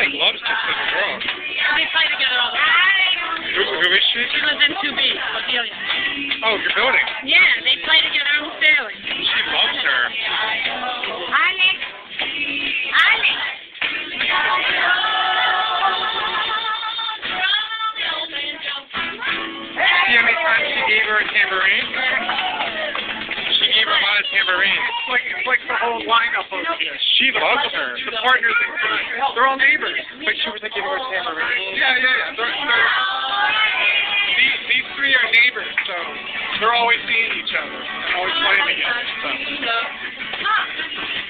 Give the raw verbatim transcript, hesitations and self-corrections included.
loves this little girl. They play together all the time. Who, who is she? She lives in two B, Ophelia. Oh, your building. Yeah, they play together almost daily. She loves her. Alex. Alex. See how many times she gave her a tambourine? She gave her a lot of tambourines. It's like, it's like the whole lineup over here. She loves her. The partners in crime. They're all neighbors. But she wasn't giving her a tambourine. Yeah, yeah, yeah. They're, they're, these, these three are neighbors, so they're always seeing each other and always playing together. So.